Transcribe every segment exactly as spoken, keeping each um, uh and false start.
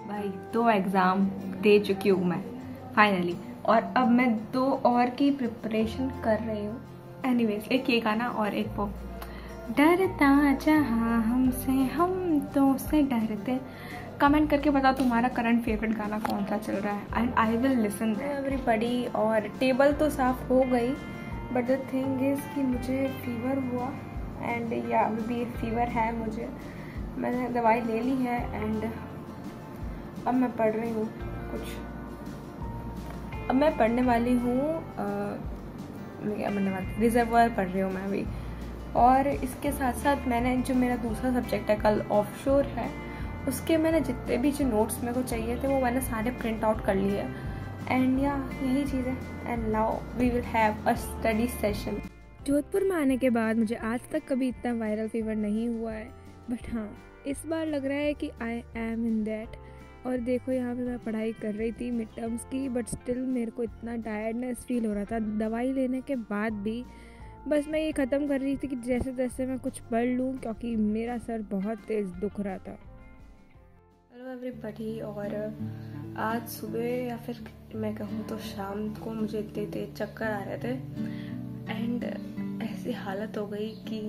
भाई दो एग्ज़ाम दे चुकी हूँ मैं फाइनली, और अब मैं दो और की प्रिपरेशन कर रही हूँ। एनीवेज, एक ये गाना और एक वो डरता जहाँ हमसे हम तो से डरते। कमेंट करके बताओ तुम्हारा करंट फेवरेट गाना कौन सा चल रहा है and I will listen everybody. और टेबल तो साफ हो गई, बट द थिंग इज़ कि मुझे फीवर हुआ एंड या अभी भी फीवर है मुझे। मैंने दवाई ले ली है एंड अब मैं पढ़ रही हूँ कुछ। अब मैं पढ़ने वाली हूँ, मैं क्या पढ़ने वाली रिजर्वायर पढ़ रही हूँ मैं अभी। और इसके साथ साथ मैंने जो मेरा दूसरा सब्जेक्ट है कल ऑफशोर है, उसके मैंने जितने भी जो नोट्स मेरे को चाहिए थे वो मैंने सारे प्रिंट आउट कर लिए एंड या यही चीज़ है। And now we will have a study session. Jodhpur में आने के बाद मुझे आज तक कभी इतना वायरल फीवर नहीं हुआ है, बट हाँ इस बार लग रहा है कि आई एम इन दैट। और देखो यहाँ पे मैं पढ़ाई कर रही थी मिड टर्म्स की, बट स्टिल मेरे को इतना टायर्डनेस फील हो रहा था दवाई लेने के बाद भी। बस मैं ये ख़त्म कर रही थी कि जैसे तैसे मैं कुछ पढ़ लूँ, क्योंकि मेरा सर बहुत तेज़ दुख रहा था। हेलो एवरीबॉडी, और आज सुबह या फिर मैं कहूँ तो शाम को मुझे इतने तेज चक्कर आ रहे थे एंड ऐसी हालत हो गई कि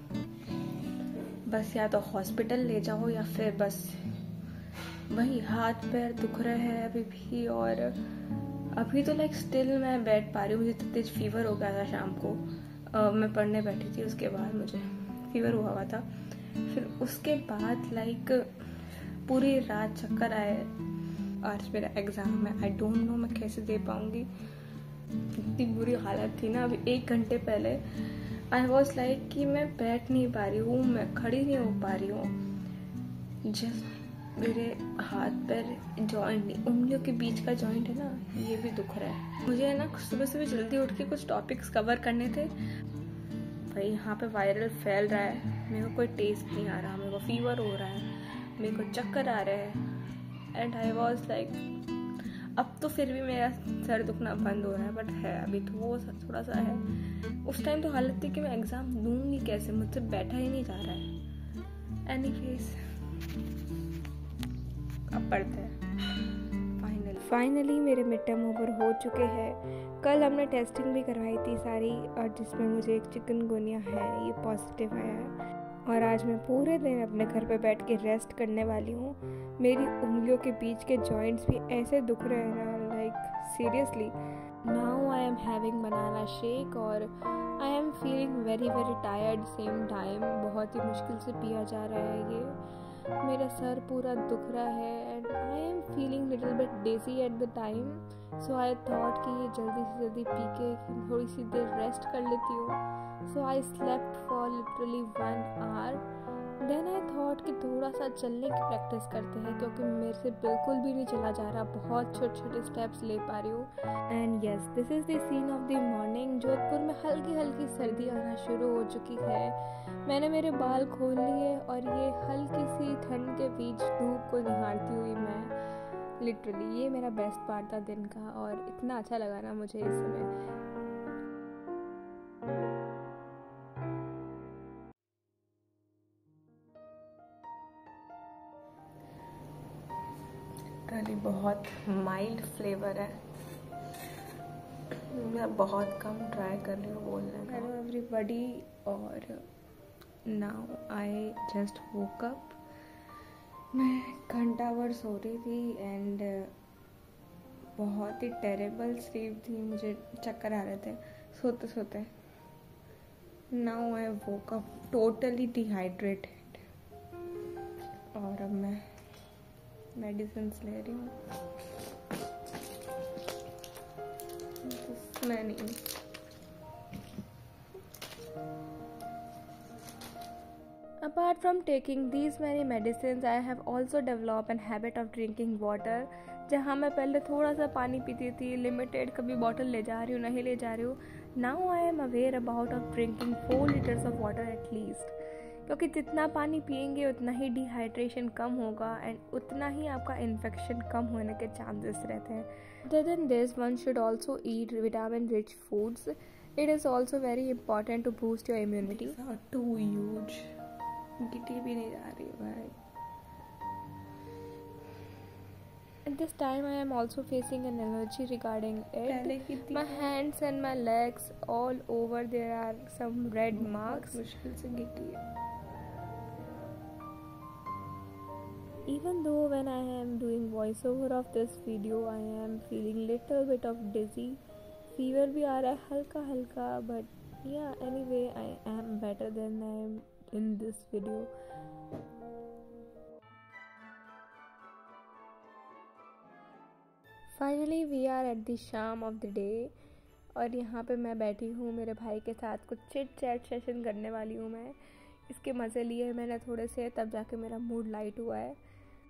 बस या तो हॉस्पिटल ले जाओ या फिर बस वही हाथ पैर दुख रहे हैं अभी भी। और अभी तो लाइक स्टिल मैं बैठ पा रही हूँ। मुझे इतना तेज फीवर हो गया था शाम को, uh, मैं पढ़ने बैठी थी, उसके बाद मुझे फीवर हुआ हुआ था। फिर उसके बाद लाइक पूरी रात चक्कर आए। आज मेरा एग्ज़ाम है, आई डोंट नो मैं कैसे दे पाऊँगी, इतनी बुरी हालत थी ना। अभी एक घंटे पहले आई वॉज लाइक कि मैं बैठ नहीं पा रही हूँ, मैं खड़ी नहीं हो पा रही हूँ। जस्ट मेरे हाथ पैर जॉइंट, उंगलियों के बीच का जॉइंट है ना, ये भी दुख रहा है। मुझे है ना सुबह सुबह जल्दी उठ के कुछ टॉपिक्स कवर करने थे। भाई यहाँ पे वायरल फैल रहा है, मेरे को कोई टेस्ट नहीं आ रहा, मेरे को फीवर हो रहा है, मेरे को चक्कर आ रहे हैं एंड आई वॉज लाइक अब तो फिर भी मेरा सर दुखना बंद हो रहा है, बट है अभी तो वो थोड़ा सा है। उस टाइम तो हालत थी कि मैं एग्ज़ाम दूंगी कैसे, मुझसे बैठा ही नहीं जा रहा है। एनीवेज अब पढ़ते हैं। फाइनली फाइनली मेरे मिड टर्म ओवर हो चुके हैं। कल हमने टेस्टिंग भी करवाई थी सारी, और जिसमें मुझे एक चिकनगुनिया है, ये पॉजिटिव आया है। और आज मैं पूरे दिन अपने घर पे बैठ के रेस्ट करने वाली हूँ। मेरी उंगलियों के बीच के जॉइंट्स भी ऐसे दुख रहे हैं ना, like seriously. Now I am having banana shake और I am feeling very very tired same time. बहुत ही मुश्किल से पिया जा रहा है ये। मेरा सर पूरा दुख रहा है and I am feeling little bit dizzy at the time. So I thought कि ये जल्दी से जल्दी पी के थोड़ी सी देर रेस्ट कर लेती हूँ। So I slept for literally one hour. Then I thought कि थोड़ा सा चलने की प्रैक्टिस करते हैं, क्योंकि मेरे से बिल्कुल भी नहीं चला जा रहा, बहुत छोटे छोटे स्टेप्स ले पा रही हूँ। And yes, this is the scene of the morning. Jodhpur में हल्की हल्की सर्दी आना शुरू हो चुकी है। मैंने मेरे बाल खोल लिए और ये हल्की सी ठंड के बीच धूप को निहारती हुई मैं लिटरली, ये मेरा बेस्ट पार्ट था दिन का और इतना अच्छा लगा ना मुझे इस समय। लिटरली बहुत माइल्ड फ्लेवर है, मैं बहुत कम ट्राई कर रही हूँ बोलने का। हेलो एवरीबॉडी, और now I just woke up. मैं घंटा भर सो रही थी एंड बहुत ही टेरेबल स्लीप थी, मुझे चक्कर आ रहे थे सोते सोते। Now I woke up totally dehydrated और अब मैं मेडिसिन ले रही हूँ। मैं नहीं Apart from taking these many medicines, I have also developed an habit of drinking water. जहाँ मैं पहले थोड़ा सा पानी पीती थी, लिमिटेड, कभी बॉटल ले जा रही हूँ नहीं ले जा रही हूँ। Now I am aware about of drinking four liters of water at least. क्योंकि जितना पानी पिएंगे उतना ही डिहाइड्रेशन कम होगा एंड उतना ही आपका इन्फेक्शन कम होने के चांसेस रहते हैं। Other than this, one should also eat vitamin-rich foods. It is also very important to boost your immunity. These are too huge. गिटी भी नहीं जा रही है भाई। at this time I am also facing an allergy regarding it. My hands and my legs all over there are some red marks. मुश्किल से गिरी है. Even though when I am doing voiceover of this video I am feeling little bit of dizzy. Fever भी आ रहा है हल्का हल्का, but yeah, anyway I am better than I am in this video. Finally we are at the shaam of the day और यहाँ पे मैं बैठी हूँ मेरे भाई के साथ, कुछ चिट चैट सेशन करने वाली हूँ मैं. इसके मज़े लिए मैंने थोड़े से, तब जाके मेरा मूड लाइट हुआ है.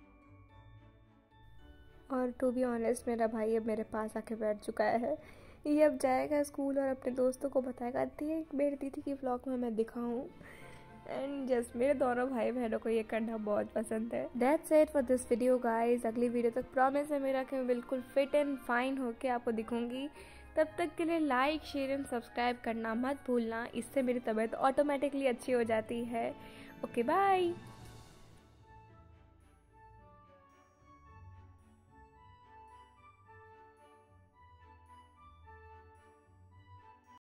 और टू बी ऑनेस्ट मेरा भाई अब मेरे पास आके बैठ चुका है. ये अब जाएगा स्कूल और अपने दोस्तों को बताएगा देख मेरी दीदी की व्लॉग में मैं दिखाऊँ. एंड जस्ट मेरे दोनों भाई बहनों को ये करना बहुत पसंद है. That's it for this video guys. अगली वीडियो तक प्रॉमिस है मेरा कि मैं बिल्कुल फिट एंड फाइन होके आपको दिखूंगी. तब तक के लिए लाइक शेयर एंड सब्सक्राइब करना मत भूलना. इससे मेरी तबीयत ऑटोमेटिकली अच्छी हो जाती है. Okay bye.